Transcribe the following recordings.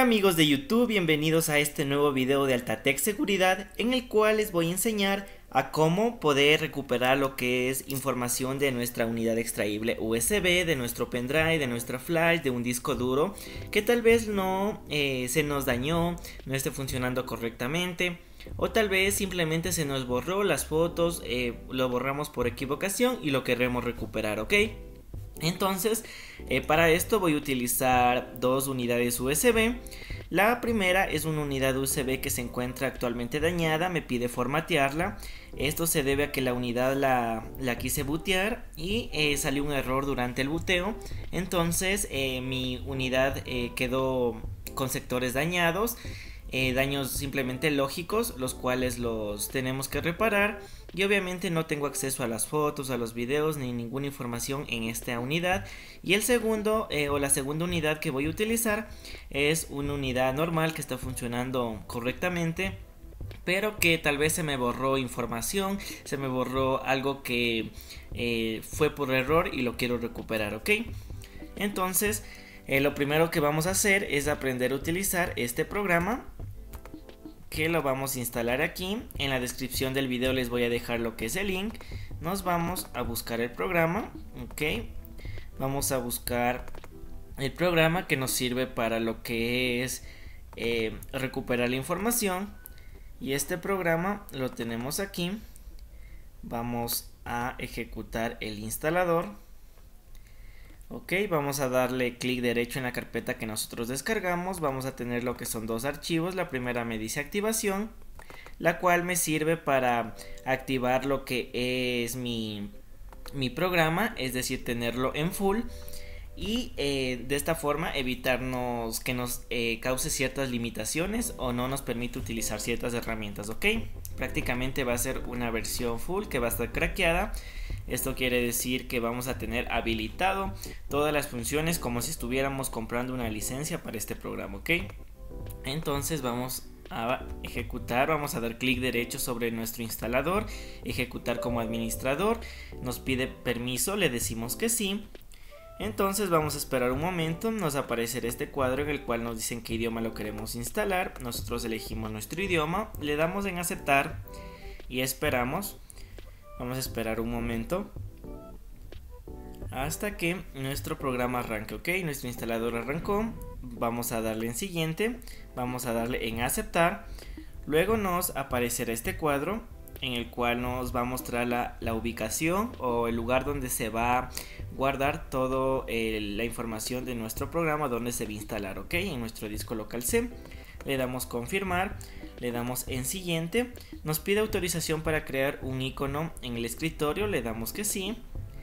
amigos de YouTube, bienvenidos a este nuevo video de Altatech Seguridad en el cual les voy a enseñar a cómo poder recuperar lo que es información de nuestra unidad extraíble USB, de nuestro pendrive, de nuestra flash, de un disco duro que tal vez no se nos dañó, no esté funcionando correctamente o tal vez simplemente se nos borró las fotos, lo borramos por equivocación y lo queremos recuperar, ¿ok? Entonces, para esto voy a utilizar dos unidades USB. La primera es una unidad USB que se encuentra actualmente dañada, me pide formatearla. Esto se debe a que la unidad la quise bootear y salió un error durante el booteo. Entonces mi unidad quedó con sectores dañados. Daños simplemente lógicos, los cuales los tenemos que reparar, y obviamente no tengo acceso a las fotos, a los videos ni ninguna información en esta unidad. Y el segundo o la segunda unidad que voy a utilizar es una unidad normal que está funcionando correctamente, pero que tal vez se me borró información, se me borró algo que fue por error y lo quiero recuperar, ¿ok? Entonces lo primero que vamos a hacer es aprender a utilizar este programa, que lo vamos a instalar aquí. En la descripción del video les voy a dejar lo que es el link. Nos vamos a buscar el programa, ok. Vamos a buscar el programa que nos sirve para lo que es recuperar la información, y este programa lo tenemos aquí. Vamos a ejecutar el instalador. Ok, vamos a darle clic derecho en la carpeta que nosotros descargamos. Vamos a tener lo que son dos archivos. La primera me dice activación, la cual me sirve para activar lo que es mi programa, es decir, tenerlo en full, y de esta forma evitarnos que nos cause ciertas limitaciones o no nos permite utilizar ciertas herramientas, ok. Prácticamente va a ser una versión full que va a estar craqueada. Esto quiere decir que vamos a tener habilitado todas las funciones como si estuviéramos comprando una licencia para este programa, ok. Entonces vamos a ejecutar, vamos a dar clic derecho sobre nuestro instalador, ejecutar como administrador. Nos pide permiso, le decimos que sí. Entonces vamos a esperar un momento, nos aparecerá este cuadro en el cual nos dicen qué idioma lo queremos instalar. Nosotros elegimos nuestro idioma, le damos en aceptar y esperamos. Vamos a esperar un momento hasta que nuestro programa arranque, ok. Nuestro instalador arrancó, vamos a darle en siguiente, vamos a darle en aceptar. Luego nos aparecerá este cuadro en el cual nos va a mostrar la ubicación o el lugar donde se va a guardar toda la información de nuestro programa, donde se va a instalar, ok, en nuestro disco local C. Le damos confirmar, le damos en siguiente, nos pide autorización para crear un icono en el escritorio, le damos que sí.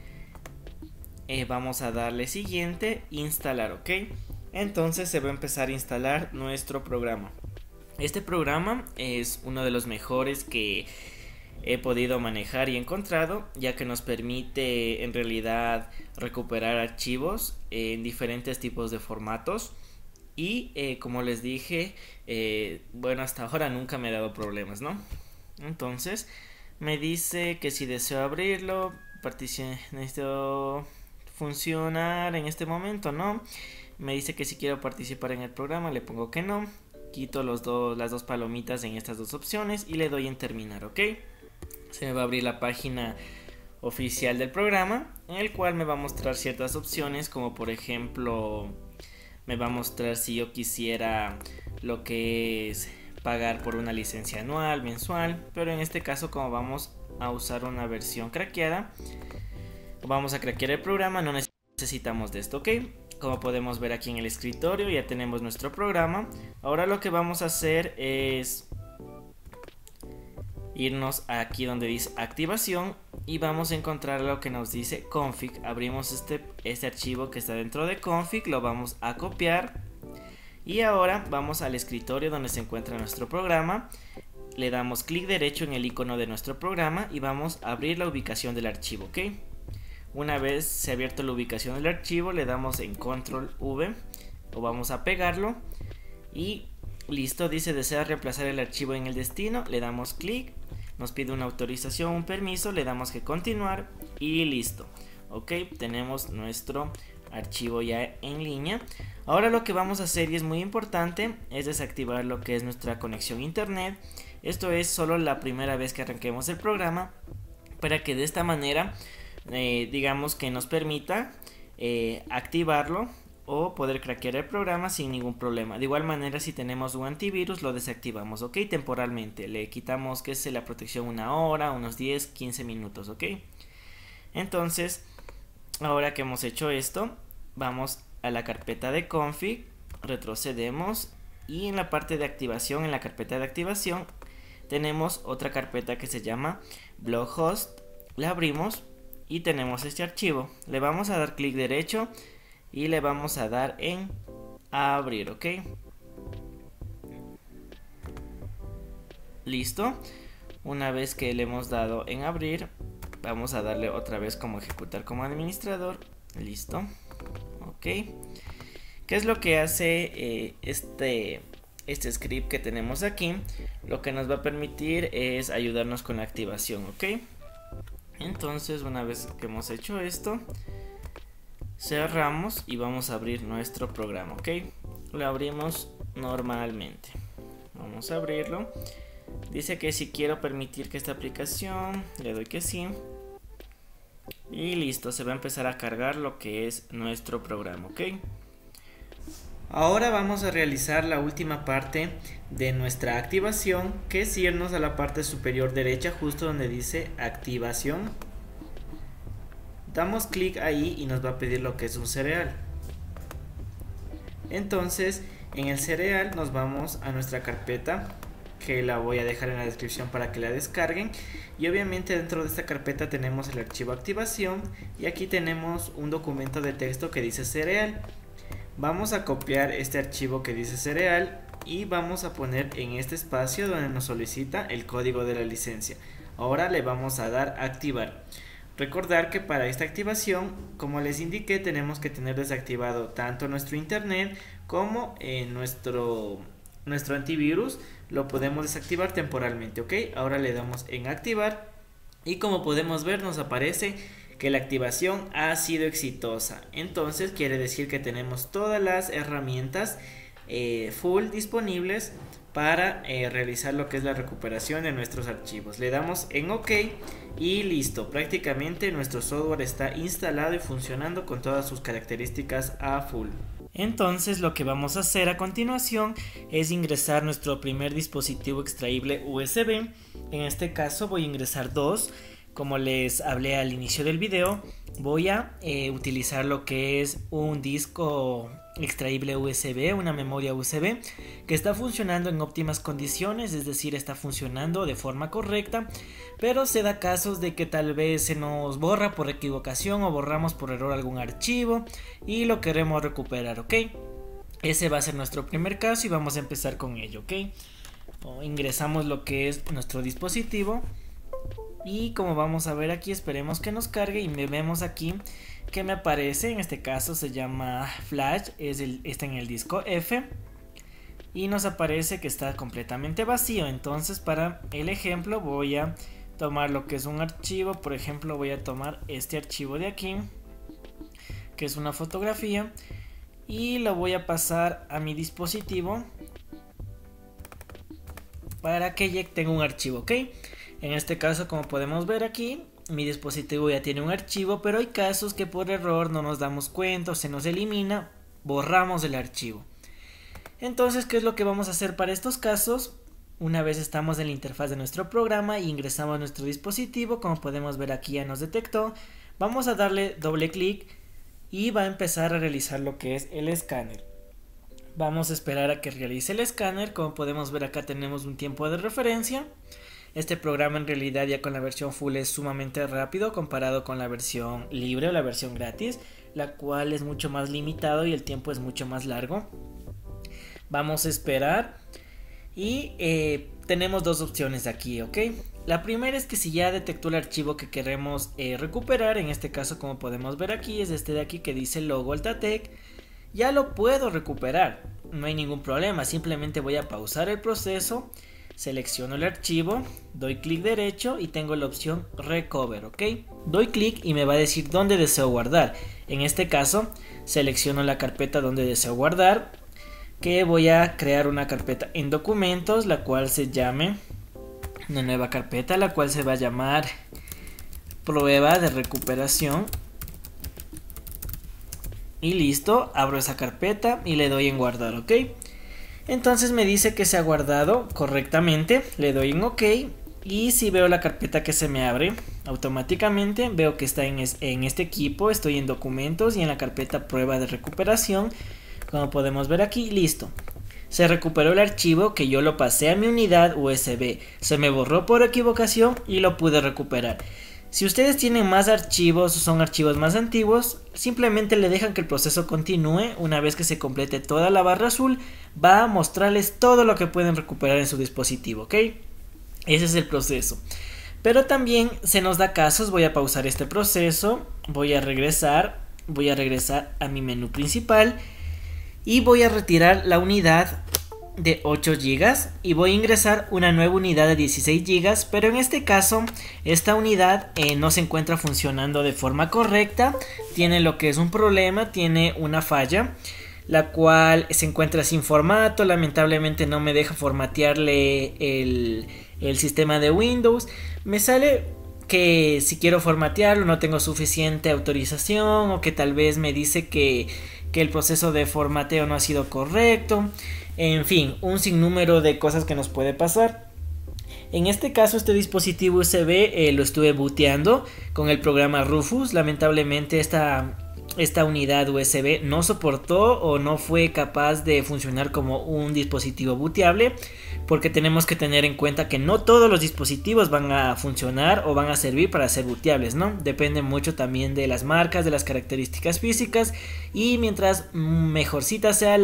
Vamos a darle siguiente, instalar, ok. Entonces se va a empezar a instalar nuestro programa. Este programa es uno de los mejores que he podido manejar y encontrado, ya que nos permite en realidad recuperar archivos en diferentes tipos de formatos. Y como les dije, bueno, hasta ahora nunca me ha dado problemas, ¿no? Entonces me dice que si deseo abrirlo, necesito funcionar en este momento, ¿no? Me dice que si quiero participar en el programa, le pongo que no. Quito las dos palomitas en estas dos opciones y le doy en terminar, ¿ok? Se me va a abrir la página oficial del programa, en el cual me va a mostrar ciertas opciones, como por ejemplo me va a mostrar si yo quisiera lo que es pagar por una licencia anual, mensual, pero en este caso, como vamos a usar una versión craqueada, vamos a craquear el programa, no necesitamos de esto, ok. Como podemos ver aquí en el escritorio ya tenemos nuestro programa. Ahora lo que vamos a hacer es irnos aquí donde dice activación y vamos a encontrar lo que nos dice config. Abrimos este archivo que está dentro de config, lo vamos a copiar y ahora vamos al escritorio donde se encuentra nuestro programa. Le damos clic derecho en el icono de nuestro programa y vamos a abrir la ubicación del archivo, ok. Una vez se ha abierto la ubicación del archivo, le damos en control V o vamos a pegarlo y listo. Dice desea reemplazar el archivo en el destino, le damos clic, nos pide una autorización, un permiso, le damos que continuar y listo, ok. Tenemos nuestro archivo ya en línea. Ahora lo que vamos a hacer, y es muy importante, es desactivar lo que es nuestra conexión a internet. Esto es solo la primera vez que arranquemos el programa, para que de esta manera digamos que nos permita activarlo o poder craquear el programa sin ningún problema. De igual manera, si tenemos un antivirus, lo desactivamos, ok, temporalmente. Le quitamos que es la protección una hora, unos 10-15 minutos, ok. Entonces, ahora que hemos hecho esto, vamos a la carpeta de config, retrocedemos y en la parte de activación, en la carpeta de activación, tenemos otra carpeta que se llama bloghost. La abrimos y tenemos este archivo. Le vamos a dar clic derecho y le vamos a dar en abrir, ok. Listo. Una vez que le hemos dado en abrir, vamos a darle otra vez como ejecutar como administrador. Listo. Ok. ¿Qué es lo que hace este script que tenemos aquí? Lo que nos va a permitir es ayudarnos con la activación, ok. Entonces, una vez que hemos hecho esto, cerramos y vamos a abrir nuestro programa, ok. Lo abrimos normalmente. Vamos a abrirlo. Dice que si quiero permitir que esta aplicación, le doy que sí. Y listo, se va a empezar a cargar lo que es nuestro programa, ok. Ahora vamos a realizar la última parte de nuestra activación, que es irnos a la parte superior derecha, justo donde dice activación. Damos clic ahí y nos va a pedir lo que es un serial. Entonces, en el serial nos vamos a nuestra carpeta, que la voy a dejar en la descripción para que la descarguen. Y obviamente dentro de esta carpeta tenemos el archivo activación y aquí tenemos un documento de texto que dice serial. Vamos a copiar este archivo que dice serial y vamos a poner en este espacio donde nos solicita el código de la licencia. Ahora le vamos a dar a activar. Recordar que para esta activación, como les indiqué, tenemos que tener desactivado tanto nuestro internet como nuestro antivirus. Lo podemos desactivar temporalmente, ok. Ahora le damos en activar y como podemos ver nos aparece que la activación ha sido exitosa. Entonces quiere decir que tenemos todas las herramientas full disponibles para realizar lo que es la recuperación de nuestros archivos. Le damos en OK y listo. Prácticamente nuestro software está instalado y funcionando con todas sus características a full. Entonces lo que vamos a hacer a continuación es ingresar nuestro primer dispositivo extraíble USB. En este caso voy a ingresar dos. Como les hablé al inicio del video, voy a utilizar lo que es un disco extraíble USB, una memoria USB que está funcionando en óptimas condiciones, es decir, está funcionando de forma correcta, pero se da casos de que tal vez se nos borra por equivocación o borramos por error algún archivo y lo queremos recuperar, ok. Ese va a ser nuestro primer caso y vamos a empezar con ello, ok. Ingresamos lo que es nuestro dispositivo. Y como vamos a ver aquí, esperemos que nos cargue y vemos aquí que me aparece, en este caso se llama Flash, está en el disco F y nos aparece que está completamente vacío. Entonces para el ejemplo voy a tomar lo que es un archivo, por ejemplo voy a tomar este archivo de aquí, que es una fotografía, y lo voy a pasar a mi dispositivo para que ya tenga un archivo, ok. En este caso, como podemos ver aquí, mi dispositivo ya tiene un archivo, pero hay casos que por error no nos damos cuenta o se nos elimina, borramos el archivo. Entonces, ¿qué es lo que vamos a hacer para estos casos? Una vez estamos en la interfaz de nuestro programa y ingresamos a nuestro dispositivo, como podemos ver aquí ya nos detectó, vamos a darle doble clic y va a empezar a realizar lo que es el escáner. Vamos a esperar a que realice el escáner. Como podemos ver acá tenemos un tiempo de referencia. Este programa en realidad ya con la versión full es sumamente rápido comparado con la versión libre o la versión gratis, la cual es mucho más limitado y el tiempo es mucho más largo. Vamos a esperar y tenemos dos opciones aquí, ok. La primera es que si ya detectó el archivo que queremos recuperar, en este caso como podemos ver aquí es este de aquí que dice logo Altatec, ya lo puedo recuperar, no hay ningún problema, simplemente voy a pausar el proceso. Selecciono el archivo, doy clic derecho y tengo la opción Recover, ¿ok? Doy clic y me va a decir dónde deseo guardar. En este caso selecciono la carpeta donde deseo guardar, que voy a crear una carpeta en documentos, la cual se llame una nueva carpeta, la cual se va a llamar prueba de recuperación. Y listo, abro esa carpeta y le doy en guardar, ok. Entonces me dice que se ha guardado correctamente, le doy en ok. Y si veo la carpeta que se me abre automáticamente, veo que está en este equipo, estoy en documentos y en la carpeta prueba de recuperación. Como podemos ver aquí, listo. Se recuperó el archivo que yo lo pasé a mi unidad USB. Se me borró por equivocación y lo pude recuperar. Si ustedes tienen más archivos o son archivos más antiguos, simplemente le dejan que el proceso continúe. Una vez que se complete toda la barra azul, va a mostrarles todo lo que pueden recuperar en su dispositivo, ¿ok? Ese es el proceso. Pero también se nos da casos. Voy a pausar este proceso, voy a regresar a mi menú principal y voy a retirar la unidad de 8 GB y voy a ingresar una nueva unidad de 16 GB, pero en este caso esta unidad no se encuentra funcionando de forma correcta, tiene lo que es un problema, tiene una falla, la cual se encuentra sin formato. Lamentablemente no me deja formatearle el sistema de Windows. Me sale que si quiero formatearlo no tengo suficiente autorización, o que tal vez me dice que el proceso de formateo no ha sido correcto. En fin, un sinnúmero de cosas que nos puede pasar. En este caso, este dispositivo USB lo estuve booteando con el programa Rufus. Lamentablemente esta unidad USB no soportó o no fue capaz de funcionar como un dispositivo booteable, porque tenemos que tener en cuenta que no todos los dispositivos van a funcionar o van a servir para ser booteables, ¿no? Depende mucho también de las marcas, de las características físicas, y mientras mejorcita sea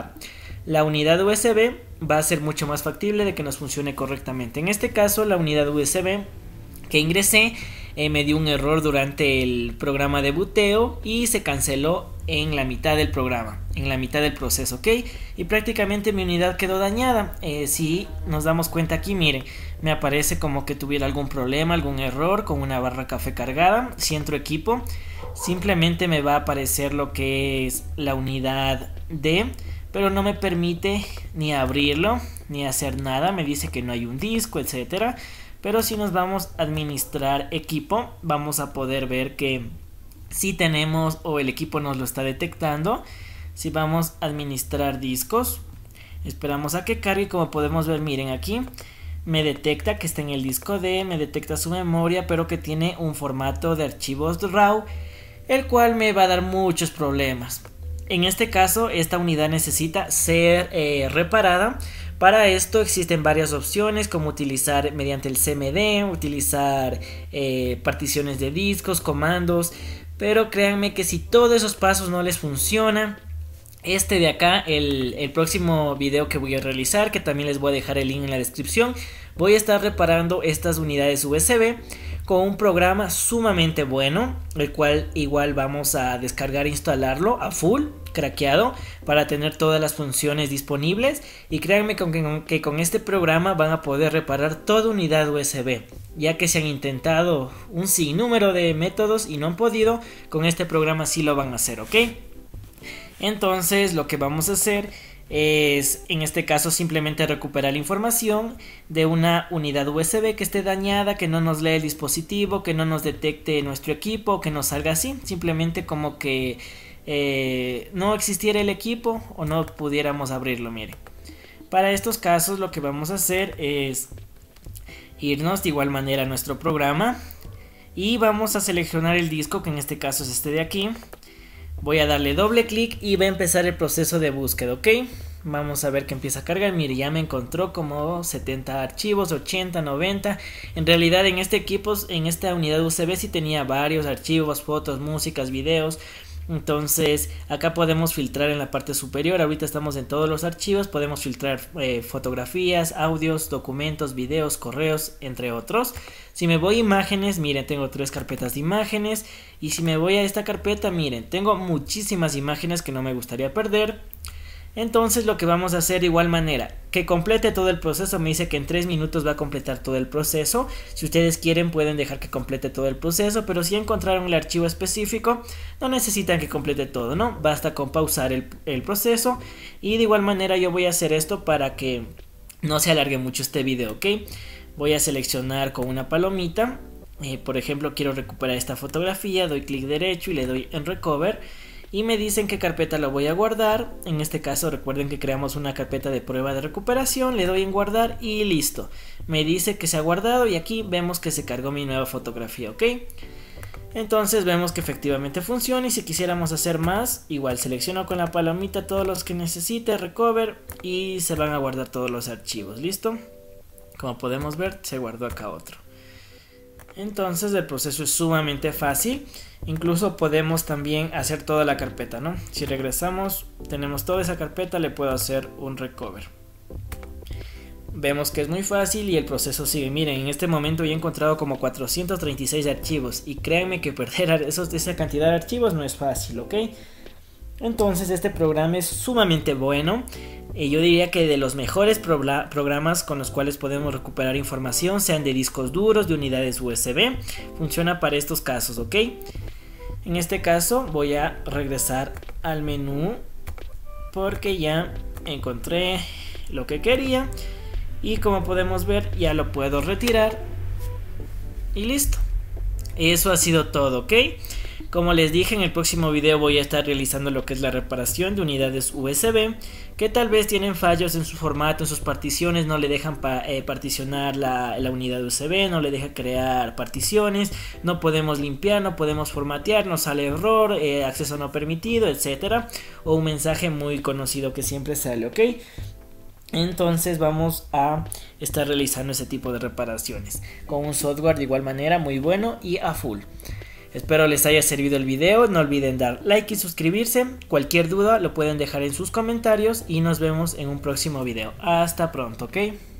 la unidad USB, va a ser mucho más factible de que nos funcione correctamente. En este caso, la unidad USB que ingresé me dio un error durante el programa de booteo y se canceló en la mitad del programa, en la mitad del proceso, ¿ok? Y prácticamente mi unidad quedó dañada. Si nos damos cuenta aquí, miren, me aparece como que tuviera algún problema, algún error con una barra café cargada. Si entro equipo, simplemente me va a aparecer lo que es la unidad D, pero no me permite ni abrirlo ni hacer nada. Me dice que no hay un disco, etcétera. Pero si nos vamos a administrar equipo, vamos a poder ver que si tenemos, o el equipo nos lo está detectando. Si vamos a administrar discos, esperamos a que cargue. Como podemos ver, miren aquí, me detecta que está en el disco D, me detecta su memoria, pero que tiene un formato de archivos RAW, el cual me va a dar muchos problemas. En este caso, esta unidad necesita ser reparada. Para esto existen varias opciones, como utilizar mediante el CMD, utilizar particiones de discos, comandos, pero créanme que si todos esos pasos no les funcionan, este de acá, el próximo video que voy a realizar, que también les voy a dejar el link en la descripción, voy a estar reparando estas unidades USB con un programa sumamente bueno, el cual igual vamos a descargar e instalarlo a full, craqueado, para tener todas las funciones disponibles. Y créanme que con este programa van a poder reparar toda unidad USB, ya que se han intentado un sinnúmero de métodos y no han podido. Con este programa sí lo van a hacer, ¿ok? Entonces lo que vamos a hacer es, en este caso, simplemente recuperar la información de una unidad USB que esté dañada, que no nos lea el dispositivo, que no nos detecte nuestro equipo, que nos salga así, simplemente como que no existiera el equipo o no pudiéramos abrirlo. Miren, para estos casos lo que vamos a hacer es irnos de igual manera a nuestro programa y vamos a seleccionar el disco, que en este caso es este de aquí. Voy a darle doble clic y va a empezar el proceso de búsqueda, ¿ok? Vamos a ver que empieza a cargar. Mire, ya me encontró como 70 archivos, 80, 90. En realidad en este equipo, en esta unidad USB sí tenía varios archivos, fotos, músicas, videos. Entonces acá podemos filtrar en la parte superior. Ahorita estamos en todos los archivos. Podemos filtrar fotografías, audios, documentos, videos, correos, entre otros. Si me voy a imágenes, miren, tengo 3 carpetas de imágenes. Y si me voy a esta carpeta, miren, tengo muchísimas imágenes que no me gustaría perder. Entonces lo que vamos a hacer de igual manera, que complete todo el proceso. Me dice que en 3 minutos va a completar todo el proceso. Si ustedes quieren pueden dejar que complete todo el proceso, pero si encontraron el archivo específico no necesitan que complete todo, ¿no? Basta con pausar el proceso. Y de igual manera yo voy a hacer esto para que no se alargue mucho este video, ¿ok? Voy a seleccionar con una palomita. Por ejemplo, quiero recuperar esta fotografía, doy clic derecho y le doy en Recover. Y me dicen qué carpeta lo voy a guardar. En este caso recuerden que creamos una carpeta de prueba de recuperación. Le doy en guardar y listo. Me dice que se ha guardado y aquí vemos que se cargó mi nueva fotografía, ¿ok? Entonces vemos que efectivamente funciona y si quisiéramos hacer más, igual selecciono con la palomita todos los que necesite, Recover y se van a guardar todos los archivos, ¿listo? Como podemos ver se guardó acá otro. Entonces el proceso es sumamente fácil. Incluso podemos también hacer toda la carpeta, ¿no? Si regresamos, tenemos toda esa carpeta, le puedo hacer un recover. Vemos que es muy fácil y el proceso sigue. Miren, en este momento ya he encontrado como 436 archivos. Y créanme que perder esa cantidad de archivos no es fácil, ¿ok? Entonces este programa es sumamente bueno. Yo diría que de los mejores programas con los cuales podemos recuperar información, sean de discos duros, de unidades USB, funciona para estos casos, ¿ok? En este caso voy a regresar al menú porque ya encontré lo que quería y como podemos ver ya lo puedo retirar y listo. Eso ha sido todo, ¿ok? Como les dije, en el próximo video voy a estar realizando lo que es la reparación de unidades USB que tal vez tienen fallos en su formato, en sus particiones, no le dejan particionar la unidad USB, no le deja crear particiones, no podemos limpiar, no podemos formatear, nos sale error, acceso no permitido, etcétera, o un mensaje muy conocido que siempre sale, ¿ok? Entonces vamos a estar realizando ese tipo de reparaciones con un software de igual manera muy bueno y a full. Espero les haya servido el video, no olviden dar like y suscribirse, cualquier duda lo pueden dejar en sus comentarios y nos vemos en un próximo video. Hasta pronto, ¿ok?